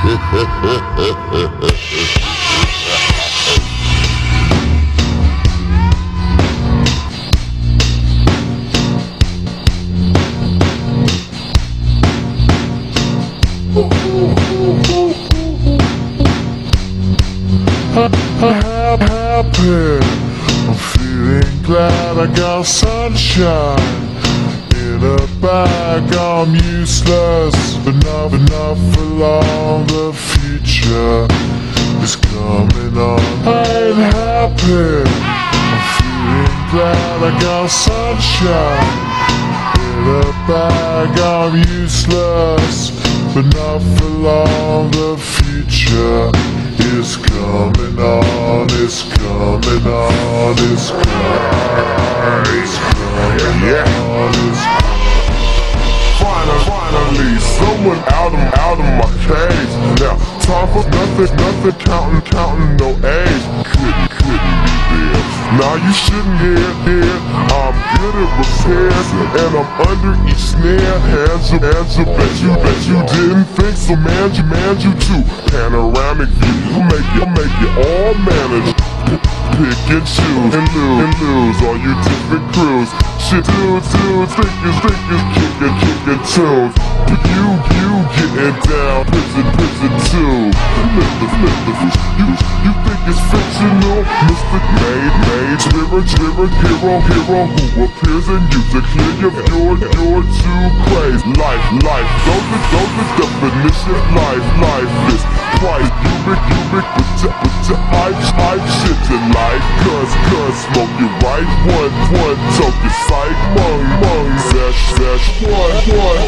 Happy, I'm feeling glad I got sunshine in a bag. I'm useless, but enough along. The future is coming on. I ain't happy, I'm feeling glad I got sunshine in a bag. I'm useless, but enough along. The future is coming on, it's coming on, it's coming, it's coming on, it's coming. Finally, someone out of my cage. Now, time for nothing, counting no age. Couldn't be there. Now you shouldn't hear, I'm good at repairs, and I'm under each snare. Hands up, bet you didn't think so. Man you too. Panoramic view, make it all manage. Pick and choose and lose all you different crews. Shit, dudes, thinkers, kicking tunes. But you getting down, prison too. You think it's fictional? Mystic mage, hero who appears in you to clear you're too crazy. Life, those are definition. Life is twice cubic with your hype shit to life. Cause smoke you right, one toke your sight, mung, sesh, one.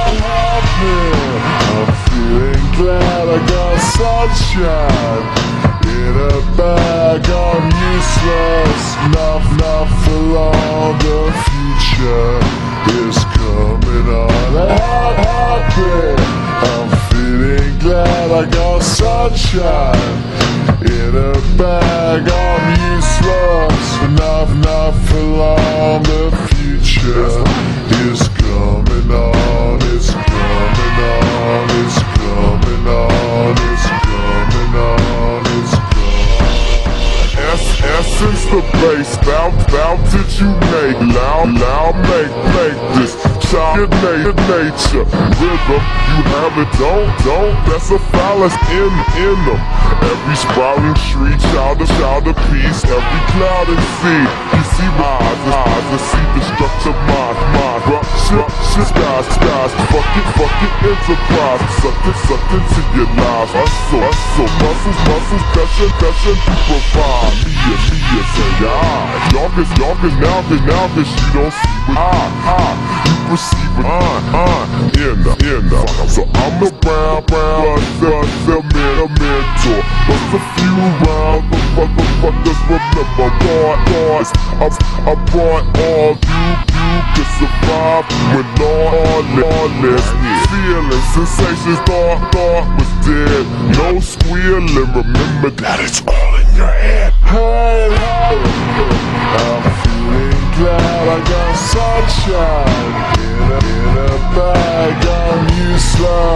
I'm feeling glad I got sunshine in a bag. I'm useless, enough along. The future is coming on. Happy, I'm feeling glad I got sunshine in a bag. I'm useless, enough along. The future is coming on, it's coming on, it's coming on, it's coming on, it's coming on. Essence the bass, bout did you make loud, make this child nature. Rhythm, you have it, don't, that's a phallus in them. Every sprouting tree, child of peace, every cloud and sea. You see eyes, and see destructive mind, rupture, skies, fuck it, enterprise. Sucked into your lives, hustle, muscles, passion, to provide me say y'all cause now cause you don't see what you perceive it, in the. So I'm a brown, the mentor. Bust a few rounds, the motherfuckers remember boys. I brought all you can survive when lawless. Feelings, sensations, thought was dead. No squealing, remember that it's all in your head. Hey, I'm feeling glad I got sunshine in a bag. I'm useless.